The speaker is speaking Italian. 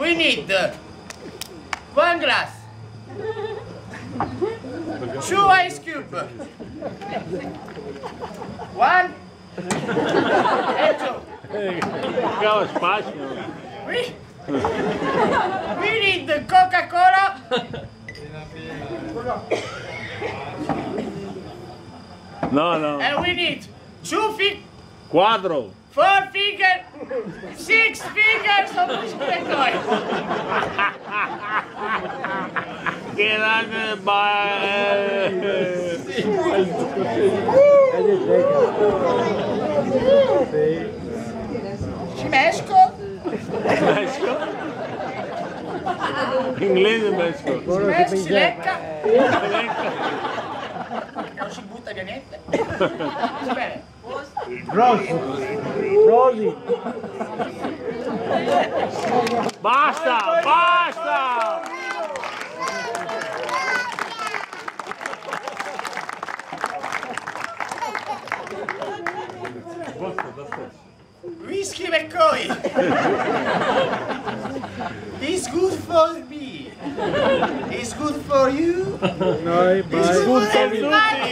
We need 1 glass, 2 ice cubes, 1 and 2. Cava spazio. We need the Coca-Cola. No. And we need 2 feet, 4. 4 fingers, 6 fingers of musculatoi. Che grande Ci mesco? Mesco? Inglese mesco. Si lecca? Non si butta via niente? Bene. Rosi. Basta! Whisky McCoy. It's good for me. It's good for you. Noi, It's good for everybody.